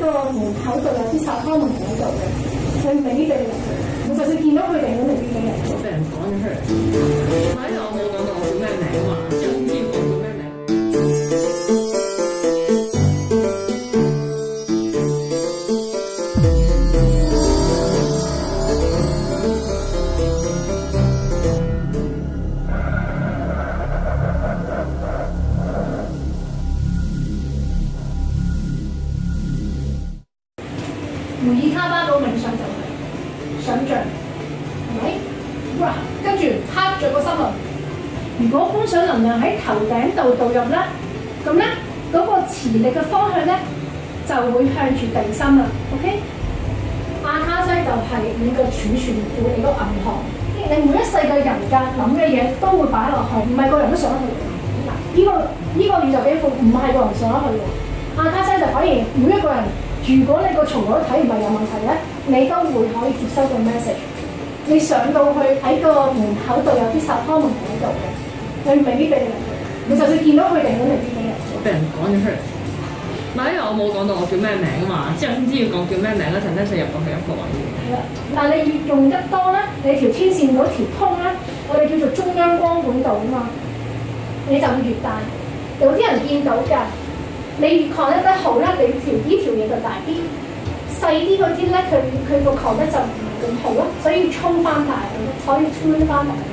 個門口度有啲撒康門喺度嘅，佢未必俾你入去。你就算見到佢哋，都未必俾你入去。 俾人講咗出嚟。喺度我冇講到我叫咩名嘛，即係唔知我叫咩名。 梅爾卡巴嗰個冥想就係想像，係咪？哇！跟住刻咗個心輪。如果觀想能量喺頭頂度導入咧，咁咧嗰個磁力嘅方向咧就會向住地心啦。OK？阿卡西就係你個儲存庫，你個銀行，你每一世嘅人格諗嘅嘢都會擺落去，唔係個人都上得去。嗱，呢個宇宙基礎唔係個人上得去喎。阿卡西就反而每一個人。如果你個從來睇唔係有問題咧，你都會可以接收到 message。你上到去喺個門口度有啲撒康門喺度嘅，佢未必俾你入去。你就算見到佢哋，都未必俾你入去。 俾人講咗出嚟。唔係因為我冇講到我叫咩名啊嘛，之後先知要講叫咩名嗰陣咧，就入到去一個位嘅。 係啦，但係你越用得多咧，你條天線嗰條通咧，我哋叫做中央光管道啊嘛，你就會越大。有啲人見到㗎。你越 connect 得好咧，你呢條嘢就大啲；細啲嗰啲咧，佢個 connect 就唔係咁好咯，所以要沖翻大佢，可以 tune 翻大。